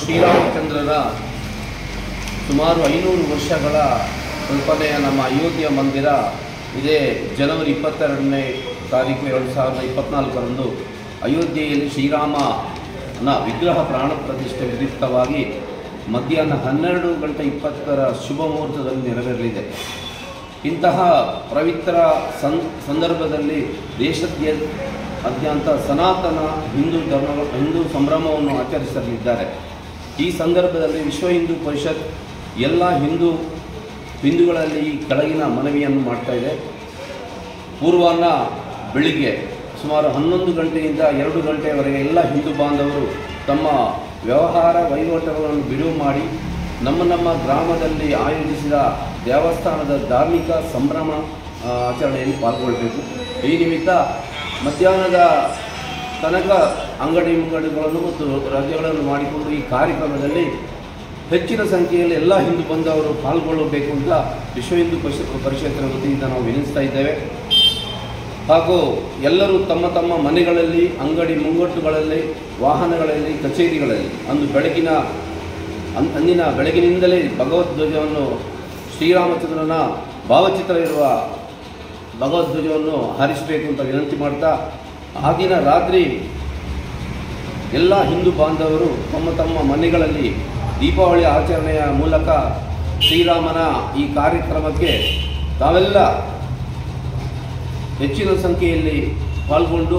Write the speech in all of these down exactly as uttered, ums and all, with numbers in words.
ಶ್ರೀರಾಮಚಂದ್ರನ ಸುಮಾರು ಐನೂರು ವರ್ಷಗಳ ಕಲ್ಪನೆಯ ನಮ್ಮ ಅಯೋಧ್ಯೆ ಮಂದಿರ ಇದೇ ಜನವರಿ ಇಪ್ಪತ್ತೆರಡನೇ ತಾರೀಕು ಎರಡು ಸಾವಿರದ ಇಪ್ಪತ್ತ್ನಾಲ್ಕರಂದು ಅಯೋಧ್ಯೆಯಲ್ಲಿ ಶ್ರೀರಾಮನ ವಿಗ್ರಹ ಪ್ರಾಣ ಪ್ರತಿಷ್ಠೆ ವಿಧಿತವಾಗಿ ಮಧ್ಯಾಹ್ನ ಹನ್ನೆರಡು ಗಂಟೆ ಇಪ್ಪತ್ತರ ಶುಭ ಮುಹೂರ್ತದಲ್ಲಿ ನೆರವೇರಲಿದೆ. ಇಂತಹ ಪವಿತ್ರ ಸಂ ಸಂದರ್ಭದಲ್ಲಿ ದೇಶಾದ್ಯಂತ ಸನಾತನ ಹಿಂದೂ ಧರ್ಮ ಹಿಂದೂ ಸಂಭ್ರಮವನ್ನು ಆಚರಿಸಲಿದ್ದಾರೆ. ಈ ಸಂದರ್ಭದಲ್ಲಿ ವಿಶ್ವ ಹಿಂದೂ ಪರಿಷತ್ ಎಲ್ಲ ಹಿಂದೂ ಹಿಂದೂಗಳಲ್ಲಿ ಈ ಕೆಳಗಿನ ಮನವಿಯನ್ನು ಮಾಡ್ತಾ ಇದೆ. ಪೂರ್ವಾಹ್ನ ಬೆಳಿಗ್ಗೆ ಸುಮಾರು ಹನ್ನೊಂದು ಗಂಟೆಯಿಂದ ಎರಡು ಗಂಟೆಯವರೆಗೆ ಎಲ್ಲ ಹಿಂದೂ ಬಾಂಧವರು ತಮ್ಮ ವ್ಯವಹಾರ ವಹಿವಾಟುಗಳನ್ನು ಬಿಡುವು ಮಾಡಿ ನಮ್ಮ ನಮ್ಮ ಗ್ರಾಮದಲ್ಲಿ ಆಯೋಜಿಸಿದ ದೇವಸ್ಥಾನದ ಧಾರ್ಮಿಕ ಸಂಭ್ರಮ ಆಚರಣೆಯಲ್ಲಿ ಪಾಲ್ಗೊಳ್ಳಬೇಕು. ಈ ನಿಮಿತ್ತ ಮಧ್ಯಾಹ್ನದ ತನಕ ಅಂಗಡಿ ಮುಂಗಡಿಗಳನ್ನು ಮತ್ತು ರಜೆಗಳನ್ನು ಮಾಡಿಕೊಂಡು ಈ ಕಾರ್ಯಕ್ರಮದಲ್ಲಿ ಹೆಚ್ಚಿನ ಸಂಖ್ಯೆಯಲ್ಲಿ ಎಲ್ಲ ಹಿಂದೂ ಬಂದವರು ಪಾಲ್ಗೊಳ್ಳಬೇಕು ಅಂತ ವಿಶ್ವ ಹಿಂದೂ ಪರಿಷತ್ ಪರಿಷತ್ತಿನ ವತಿಯಿಂದ ನಾವು ವಿನಿಸ್ತಾ ಇದ್ದೇವೆ. ಹಾಗೂ ಎಲ್ಲರೂ ತಮ್ಮ ತಮ್ಮ ಮನೆಗಳಲ್ಲಿ, ಅಂಗಡಿ ಮುಂಗಟ್ಟುಗಳಲ್ಲಿ, ವಾಹನಗಳಲ್ಲಿ, ಕಚೇರಿಗಳಲ್ಲಿ ಅಂದು ಬೆಳಗಿನ ಅಂದಿನ ಬೆಳಗಿನಿಂದಲೇ ಭಗವದ್ಧ್ವಜವನ್ನು ಶ್ರೀರಾಮಚಂದ್ರನ ಭಾವಚಿತ್ರ ಇರುವ ಭಗವದ್ಧ್ವಜವನ್ನು ಹಾರಿಸಬೇಕು ಅಂತ ವಿನಂತಿ ಮಾಡ್ತಾ, ಆ ದಿನ ರಾತ್ರಿ ಎಲ್ಲ ಹಿಂದೂ ಬಾಂಧವರು ತಮ್ಮ ತಮ್ಮ ಮನೆಗಳಲ್ಲಿ ದೀಪಾವಳಿ ಆಚರಣೆಯ ಮೂಲಕ ಶ್ರೀರಾಮನ ಈ ಕಾರ್ಯಕ್ರಮಕ್ಕೆ ತಾವೆಲ್ಲ ಹೆಚ್ಚಿನ ಸಂಖ್ಯೆಯಲ್ಲಿ ಪಾಲ್ಗೊಂಡು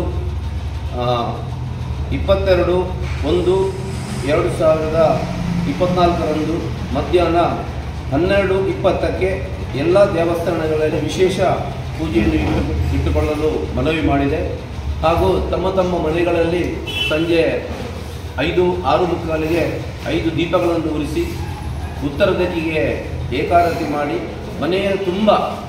ಇಪ್ಪತ್ತೆರಡು ಒಂದು ಎರಡು ಸಾವಿರದ ಇಪ್ಪತ್ತ್ನಾಲ್ಕರಂದು ಮಧ್ಯಾಹ್ನ ಹನ್ನೆರಡು ಇಪ್ಪತ್ತಕ್ಕೆ ಎಲ್ಲ ದೇವಸ್ಥಾನಗಳಲ್ಲಿ ವಿಶೇಷ ಪೂಜೆಯನ್ನು ಇಟ್ಟು ಇಟ್ಟುಕೊಳ್ಳಲು ಮನವಿ ಮಾಡಿದೆ. ಹಾಗೂ ತಮ್ಮ ತಮ್ಮ ಮನೆಗಳಲ್ಲಿ ಸಂಜೆ ಐದು ಆರು ಮುಕ್ಕಾಲಿಗೆ ಐದು ದೀಪಗಳನ್ನು ಉರಿಸಿ ಉತ್ತರ ದಿಕ್ಕಿಗೆ ಏಕಾರತಿ ಮಾಡಿ ಮನೆಯ ತುಂಬ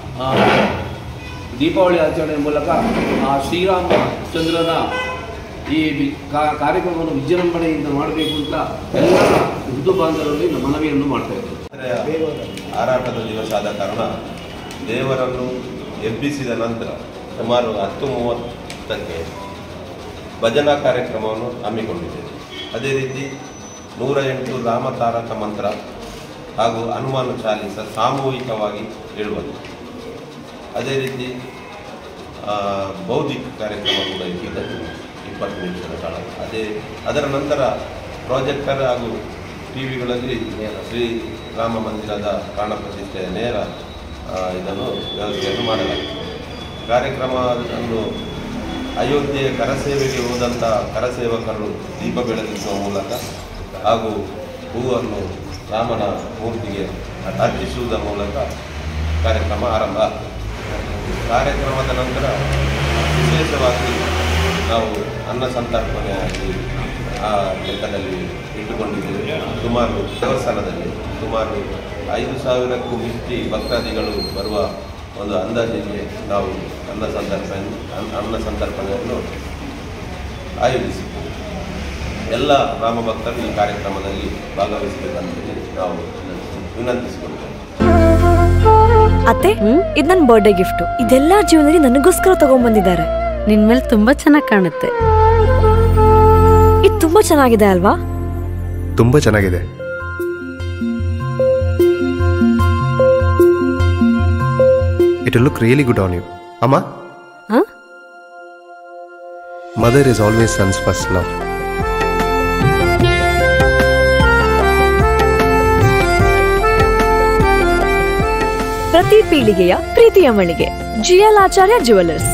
ದೀಪಾವಳಿ ಆಚರಣೆಯ ಮೂಲಕ ಆ ಶ್ರೀರಾಮಚಂದ್ರನ ಈ ಕಾರ್ಯಕ್ರಮವನ್ನು ವಿಜೃಂಭಣೆಯಿಂದ ಮಾಡಬೇಕು ಅಂತ ಎಲ್ಲ ಹಿಂದೂ ಬಾಂಧವರಲ್ಲಿ ಮನವಿಯನ್ನು ಮಾಡ್ತಾ ಇದ್ದೇವೆ. ಹಾರಾಟದ ದಿವಸ ಆದ ಕಾರಣ ದೇವರನ್ನು ಎಬ್ಬಿಸಿದ ನಂತರ ಸುಮಾರು ಹತ್ತು ಮೂವತ್ತಕ್ಕೆ ಭಜನಾ ಕಾರ್ಯಕ್ರಮವನ್ನು ಹಮ್ಮಿಕೊಂಡಿದ್ದೇವೆ. ಅದೇ ರೀತಿ ನೂರ ಎಂಟು ರಾಮತಾರಕ ಮಂತ್ರ ಹಾಗೂ ಹನುಮಾನ ಚಾಲೀಸ ಸಾಮೂಹಿಕವಾಗಿ ಹೇಳುವುದು. ಅದೇ ರೀತಿ ಬೌದ್ಧಿಕ ಕಾರ್ಯಕ್ರಮ ಕೂಡ ಇದೆ ಇಪ್ಪತ್ತು ನಿಮಿಷದ ಕಾಲ. ಅದೇ ಅದರ ನಂತರ ಪ್ರಾಜೆಕ್ಟರ್ ಹಾಗೂ ಟಿ ವಿಗಳಲ್ಲಿ ಶ್ರೀ ರಾಮ ಮಂದಿರದ ಪ್ರಾಣ ಪ್ರತಿಷ್ಠೆಯ ನೇರ ಇದನ್ನು ವ್ಯವಸ್ಥೆಯನ್ನು ಮಾಡಲಾಗಿದೆ. ಕಾರ್ಯಕ್ರಮವನ್ನು ಅಯೋಧ್ಯೆಯ ಕರಸೇವೆಗೆ ಹೋದಂಥ ಕರಸೇವಕರು ದೀಪ ಬೆಳಗಿಸುವ ಮೂಲಕ ಹಾಗೂ ಹೂವನ್ನು ರಾಮನ ಮೂರ್ತಿಗೆ ಅರ್ಪಿಸುವುದರ ಮೂಲಕ ಕಾರ್ಯಕ್ರಮ ಆರಂಭ. ಕಾರ್ಯಕ್ರಮದ ನಂತರ ವಿಶೇಷವಾಗಿ ನಾವು ಅನ್ನ ಸಂತರ್ಪಣೆಯಾಗಿ ಆ ಲೆಕ್ಕದಲ್ಲಿ ಇಟ್ಟುಕೊಂಡಿದ್ದೇವೆ. ಸುಮಾರು ದೇವಸ್ಥಾನದಲ್ಲಿ ಸುಮಾರು ಐದು ಸಾವಿರಕ್ಕೂ ಮಿಕ್ಕಿ ಭಕ್ತಾದಿಗಳು ಬರುವ ಒಂದು ಅಂದಾಜಿಗೆ ನಾವು ಅನ್ನ ಸಂತರ್ಪಣೆ ಅನ್ನ ಸಂತರ್ಪಣೆಯನ್ನು ಆಯೋಜಿಸಿದ್ದೇವೆ. ಎಲ್ಲ ರಾಮ ಭಕ್ತರು ಈ ಕಾರ್ಯಕ್ರಮದಲ್ಲಿ ಭಾಗವಹಿಸಬೇಕಂತ ನಾವು ವಿನಂತಿಸಿಕೊಳ್ತೇವೆ. ಅತ್ತೆ, ಇದು ನನ್ನ ಬರ್ಡೇ ಗಿಫ್ಟ್. ಇದೆಲ್ಲ ಜೀವನದಲ್ಲಿ ನನಗೋಸ್ಕರ ತಗೊಂಡ್ಬಂದಿದ್ದಾರೆ. ನಿನ್ ಮೇಲೆ ತುಂಬಾ ಚೆನ್ನಾಗಿ ಕಾಣುತ್ತೆ. ಇದು ತುಂಬಾ ಚೆನ್ನಾಗಿದೆ ಅಲ್ವಾ? ತುಂಬಾ ಚೆನ್ನಾಗಿದೆ. It will look really good on you. Amma? Huh? Mother is always son's first love. ಪ್ರತಿ ಪೀಳಿಗೆಯ ಪ್ರೀತಿಯ ಮಳಿಗೆ ಜಿ ಎಲ್ ಆಚಾರ್ಯ ಜ್ಯುವೆಲರ್ಸ್.